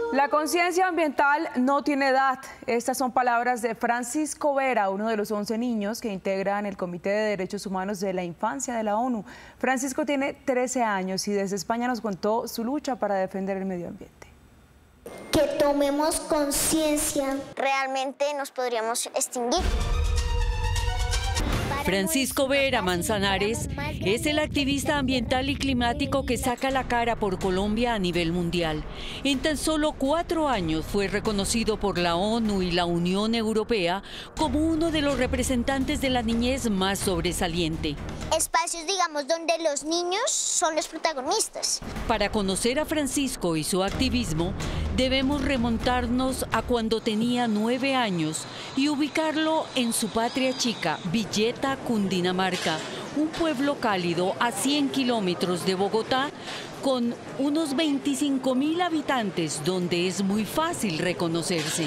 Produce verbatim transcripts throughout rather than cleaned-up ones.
La conciencia ambiental no tiene edad. Estas son palabras de Francisco Vera, uno de los once niños que integran el Comité de Derechos Humanos de la Infancia de la ONU. Francisco tiene trece años y desde España nos contó su lucha para defender el medio ambiente. Que tomemos conciencia, realmente nos podríamos extinguir. Francisco Vera Manzanares es el activista ambiental y climático que saca la cara por Colombia a nivel mundial. En tan solo cuatro años fue reconocido por la ONU y la Unión Europea como uno de los representantes de la niñez más sobresaliente. Espacios, digamos, donde los niños son los protagonistas. Para conocer a Francisco y su activismo, debemos remontarnos a cuando tenía nueve años y ubicarlo en su patria chica, Villeta, Cundinamarca, un pueblo cálido a cien kilómetros de Bogotá, con unos veinticinco mil habitantes, donde es muy fácil reconocerse.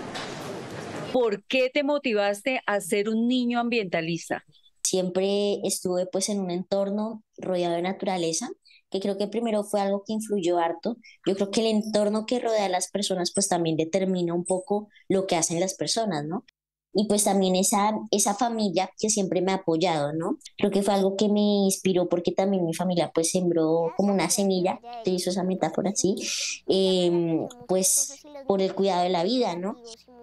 ¿Por qué te motivaste a ser un niño ambientalista? Siempre estuve pues en un entorno rodeado de naturaleza, que creo que primero fue algo que influyó harto. Yo creo que el entorno que rodea a las personas pues también determina un poco lo que hacen las personas, ¿no? Y pues también esa, esa familia que siempre me ha apoyado, ¿no? Creo que fue algo que me inspiró porque también mi familia pues sembró como una semilla, te hizo esa metáfora así, eh, pues por el cuidado de la vida, ¿no?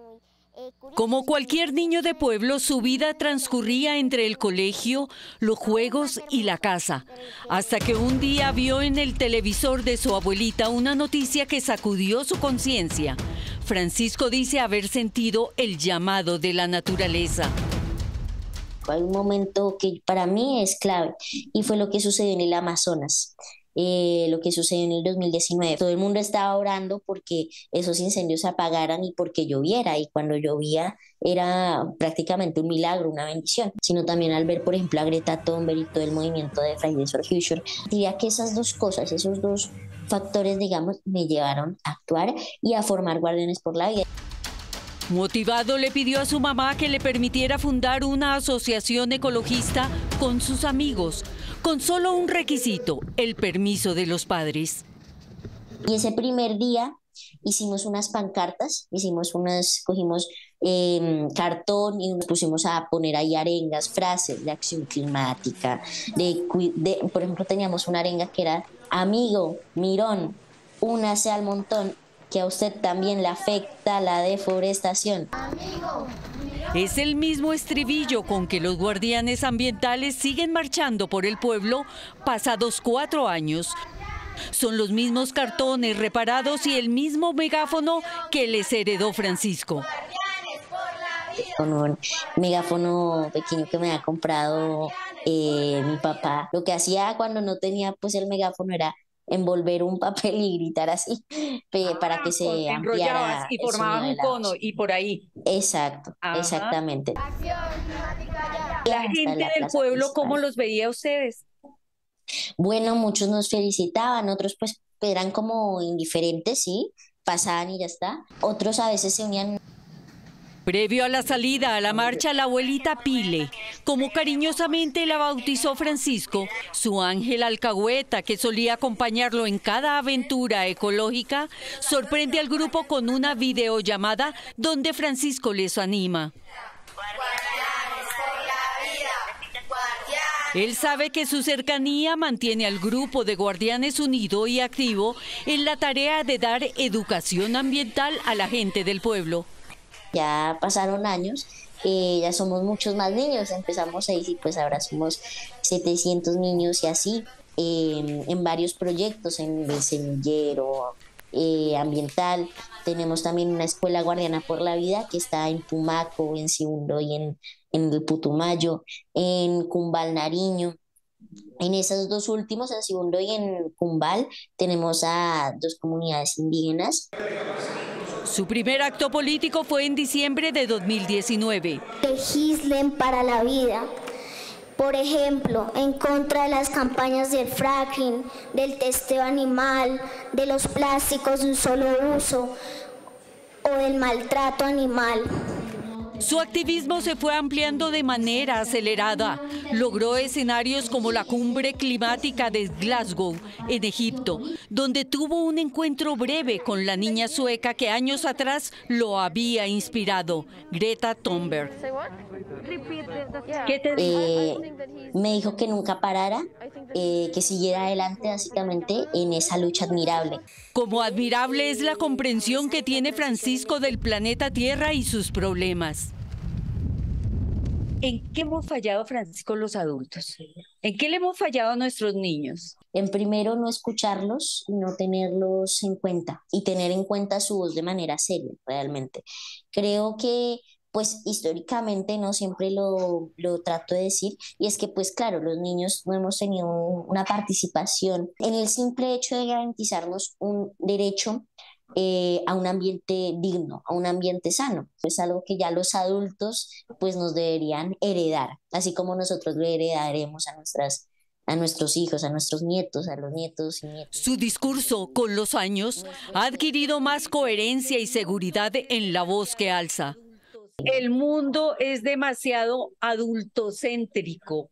Como cualquier niño de pueblo, su vida transcurría entre el colegio, los juegos y la casa, hasta que un día vio en el televisor de su abuelita una noticia que sacudió su conciencia. Francisco dice haber sentido el llamado de la naturaleza. Hay un momento que para mí es clave y fue lo que sucedió en el Amazonas. Eh, lo que sucedió en el dos mil diecinueve. Todo el mundo estaba orando porque esos incendios se apagaran y porque lloviera, y cuando llovía era prácticamente un milagro, una bendición, sino también al ver, por ejemplo, a Greta Thunberg y todo el movimiento de Fridays for Future. Diría que esas dos cosas, esos dos factores, digamos, me llevaron a actuar y a formar Guardianes por la Vida. Motivado, le pidió a su mamá que le permitiera fundar una asociación ecologista con sus amigos, con solo un requisito: el permiso de los padres. Y ese primer día hicimos unas pancartas, hicimos unas, cogimos eh, cartón y nos pusimos a poner ahí arengas, frases de acción climática. De, de, por ejemplo, teníamos una arenga que era: amigo, mirón, únase al montón, que a usted también le afecta la deforestación. Es el mismo estribillo con que los guardianes ambientales siguen marchando por el pueblo pasados cuatro años. Son los mismos cartones reparados y el mismo megáfono que les heredó Francisco. Con un megáfono pequeño que me ha comprado eh, mi papá. Lo que hacía cuando no tenía pues el megáfono era envolver un papel y gritar así ah, para que se ampliara y formabas un cono y por ahí. Exacto, Ajá. exactamente. La gente la del pueblo, ¿cómo los veía ustedes? Bueno, muchos nos felicitaban, otros pues eran como indiferentes, sí, pasaban y ya está. Otros a veces se unían. Previo a la salida a la marcha, la abuelita Pile, como cariñosamente la bautizó Francisco, su ángel alcahueta, que solía acompañarlo en cada aventura ecológica, sorprende al grupo con una videollamada donde Francisco les anima. Él sabe que su cercanía mantiene al grupo de Guardianes unido y activo en la tarea de dar educación ambiental a la gente del pueblo. Ya pasaron años, eh, ya somos muchos más niños, empezamos seis y pues ahora somos setecientos niños y así, eh, en varios proyectos, en el semillero eh, ambiental. Tenemos también una escuela Guardiana por la Vida que está en Tumaco, en Siundo y en, en el Putumayo, en Cumbal, Nariño. En esos dos últimos, en Siundo y en Cumbal, tenemos a dos comunidades indígenas. Su primer acto político fue en diciembre de dos mil diecinueve. Legislen para la vida. Por ejemplo, en contra de las campañas del fracking, del testeo animal, de los plásticos de un solo uso o del maltrato animal. Su activismo se fue ampliando de manera acelerada. Logró escenarios como la cumbre climática de Glasgow, en Egipto, donde tuvo un encuentro breve con la niña sueca que años atrás lo había inspirado, Greta Thunberg. ¿Qué te dijo? Eh, me dijo que nunca parara, eh, que siguiera adelante básicamente en esa lucha admirable. Como admirable es la comprensión que tiene Francisco del planeta Tierra y sus problemas. ¿En qué hemos fallado, Francisco, los adultos? ¿En qué le hemos fallado a nuestros niños? En primero, no escucharlos y no tenerlos en cuenta, y tener en cuenta su voz de manera seria, realmente. Creo que, pues, históricamente, no siempre lo, lo trato de decir, y es que, pues, claro, los niños no hemos tenido una participación en el simple hecho de garantizarnos un derecho Eh, a un ambiente digno, a un ambiente sano. Es algo que ya los adultos pues nos deberían heredar, así como nosotros lo heredaremos a nuestras a nuestros hijos, a nuestros nietos, a los nietos y nietos. Su discurso, con los años, ha adquirido más coherencia y seguridad en la voz que alza. El mundo es demasiado adultocéntrico.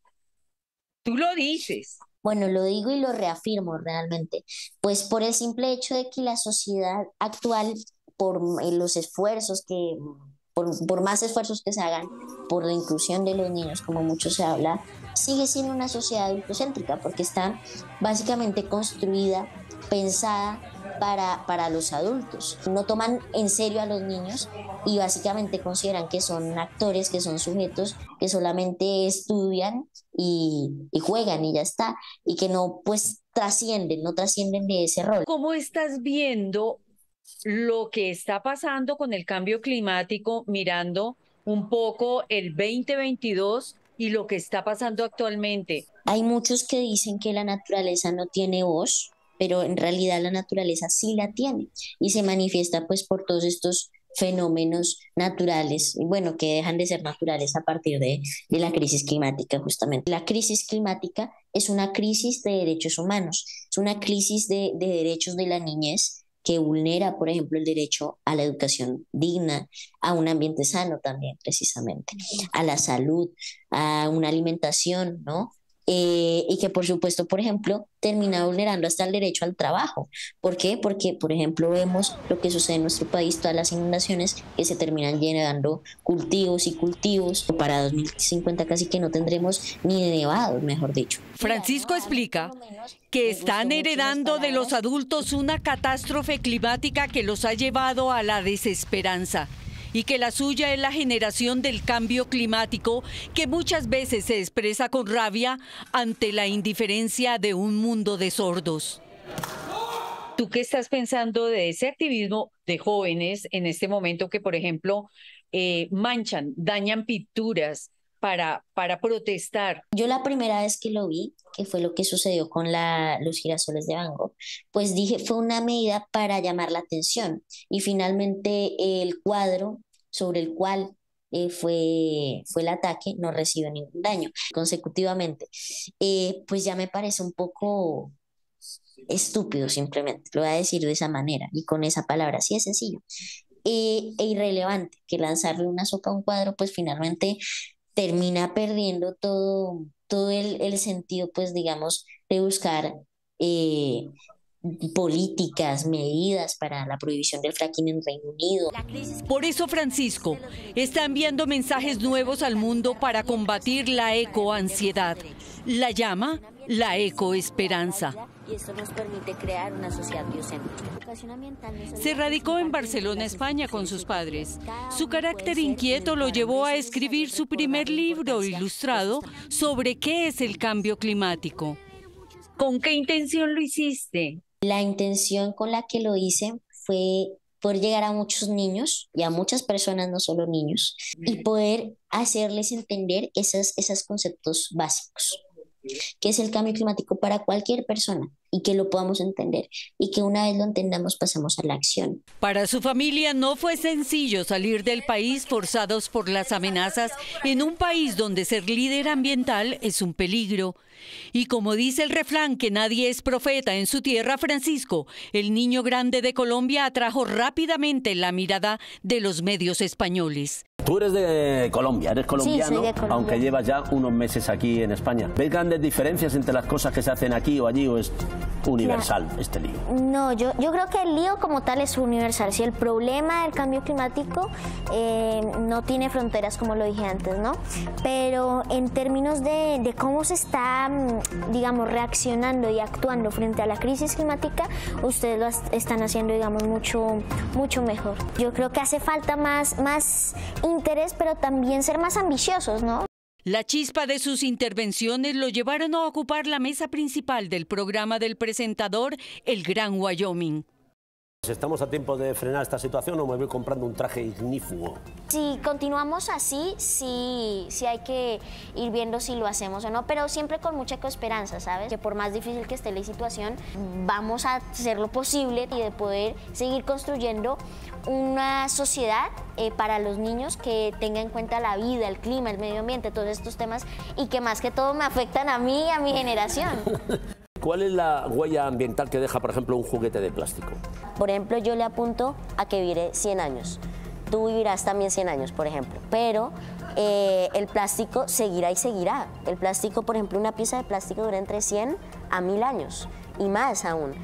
Tú lo dices. Bueno, lo digo y lo reafirmo realmente, pues por el simple hecho de que la sociedad actual, por los esfuerzos que, por, por más esfuerzos que se hagan por la inclusión de los niños, como mucho se habla, sigue siendo una sociedad adultocéntrica, porque está básicamente construida, pensada para, para los adultos. No toman en serio a los niños y básicamente consideran que son actores, que son sujetos que solamente estudian y, y juegan y ya está, y que no pues trascienden, no trascienden de ese rol. ¿Cómo estás viendo lo que está pasando con el cambio climático, mirando un poco el veinte veintidós y lo que está pasando actualmente? Hay muchos que dicen que la naturaleza no tiene voz, pero en realidad la naturaleza sí la tiene y se manifiesta pues por todos estos fenómenos naturales, y bueno, que dejan de ser naturales a partir de, de la crisis climática justamente. La crisis climática es una crisis de derechos humanos, es una crisis de, de derechos de la niñez que vulnera, por ejemplo, el derecho a la educación digna, a un ambiente sano también, precisamente, a la salud, a una alimentación, ¿no? Eh, y que por supuesto, por ejemplo, termina vulnerando hasta el derecho al trabajo. ¿Por qué? Porque, por ejemplo, vemos lo que sucede en nuestro país, todas las inundaciones que se terminan llenando cultivos y cultivos. Para dos mil cincuenta casi que no tendremos ni nevados, mejor dicho. Francisco explica que están heredando de los adultos una catástrofe climática que los ha llevado a la desesperanza, y que la suya es la generación del cambio climático, que muchas veces se expresa con rabia ante la indiferencia de un mundo de sordos. ¿Tú qué estás pensando de ese activismo de jóvenes en este momento que, por ejemplo, eh, manchan, dañan pinturas para, para protestar? Yo la primera vez que lo vi, que fue lo que sucedió con la, los girasoles de Van Gogh, pues dije, fue una medida para llamar la atención, y finalmente el cuadro sobre el cual eh, fue, fue el ataque no recibió ningún daño consecutivamente. Eh, pues ya me parece un poco estúpido, simplemente, lo voy a decir de esa manera y con esa palabra, así es sencillo, eh, e irrelevante, que lanzarle una sopa a un cuadro pues finalmente termina perdiendo todo, todo el, el sentido, pues digamos, de buscar eh, políticas, medidas para la prohibición del fracking en Reino Unido. Por eso Francisco está enviando mensajes nuevos al mundo para combatir la ecoansiedad. La llama la ecoesperanza. Y esto nos permite crear una sociedad biocéntrica. Se radicó en Barcelona, España, con sus padres. Su carácter inquieto lo llevó a escribir su primer libro ilustrado sobre qué es el cambio climático. ¿Con qué intención lo hiciste? La intención con la que lo hice fue poder llegar a muchos niños y a muchas personas, no solo niños, y poder hacerles entender esos, esos conceptos básicos, que es el cambio climático para cualquier persona, y que lo podamos entender, y que una vez lo entendamos pasemos a la acción. Para su familia no fue sencillo salir del país forzados por las amenazas en un país donde ser líder ambiental es un peligro. Y como dice el refrán que nadie es profeta en su tierra, Francisco, el niño grande de Colombia, atrajo rápidamente la mirada de los medios españoles. Tú eres de Colombia, eres colombiano, Sí, soy de Colombia. aunque llevas ya unos meses aquí en España. ¿Ves grandes diferencias entre las cosas que se hacen aquí o allí o es universal este lío? No, yo, yo creo que el lío como tal es universal. Si el problema del cambio climático eh, no tiene fronteras, como lo dije antes, ¿no? Pero en términos de, de cómo se está, digamos, reaccionando y actuando frente a la crisis climática, ustedes lo están haciendo, digamos, mucho, mucho mejor. Yo creo que hace falta más, más interés, pero también ser más ambiciosos, ¿no? La chispa de sus intervenciones lo llevaron a ocupar la mesa principal del programa del presentador El Gran Wyoming. ¿Estamos a tiempo de frenar esta situación o me voy comprando un traje ignífugo? Si continuamos así, sí, sí hay que ir viendo si lo hacemos o no, pero siempre con mucha esperanza, ¿sabes? Que por más difícil que esté la situación, vamos a hacer lo posible y de poder seguir construyendo una sociedad eh, para los niños que tenga en cuenta la vida, el clima, el medio ambiente, todos estos temas y que más que todo me afectan a mí y a mi generación. ¿Cuál es la huella ambiental que deja, por ejemplo, un juguete de plástico? Por ejemplo, yo le apunto a que viviré cien años. Tú vivirás también cien años, por ejemplo. Pero eh, el plástico seguirá y seguirá. El plástico, por ejemplo, una pieza de plástico dura entre cien a mil años y más aún.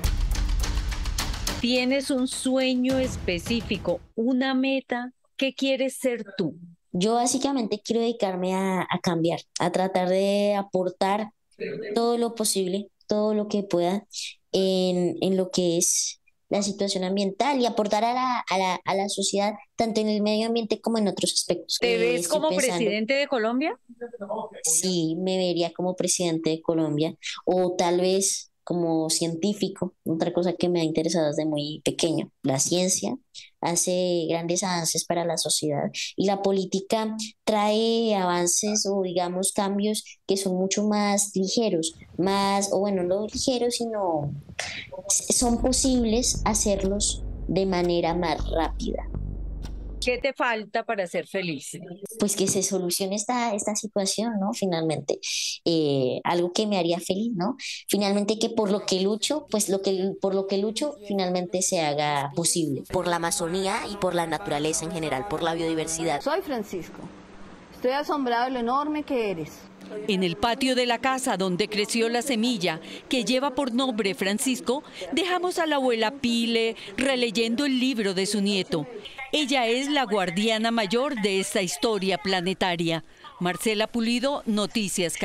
¿Tienes un sueño específico, una meta? ¿Qué quieres ser tú? Yo básicamente quiero dedicarme a, a cambiar, a tratar de aportar todo lo posible, todo lo que pueda en, en lo que es la situación ambiental y aportar a la, a la, a la sociedad, tanto en el medio ambiente como en otros aspectos. ¿Te Eh, ves estoy como pensando- presidente de Colombia? Sí, me vería como presidente de Colombia o tal vez como científico, otra cosa que me ha interesado desde muy pequeño. La ciencia hace grandes avances para la sociedad y la política trae avances o digamos cambios que son mucho más ligeros, más, o bueno, no ligeros, sino son posibles hacerlos de manera más rápida. ¿Qué te falta para ser feliz? Pues que se solucione esta, esta situación, ¿no? Finalmente, eh, algo que me haría feliz, ¿no? Finalmente que por lo que lucho, pues lo que, por lo que lucho, finalmente se haga posible. Por la Amazonía y por la naturaleza en general, por la biodiversidad. Soy Francisco. Estoy asombrado de lo enorme que eres. En el patio de la casa donde creció la semilla, que lleva por nombre Francisco, dejamos a la abuela Pile releyendo el libro de su nieto. Ella es la guardiana mayor de esta historia planetaria. Marcela Pulido, Noticias.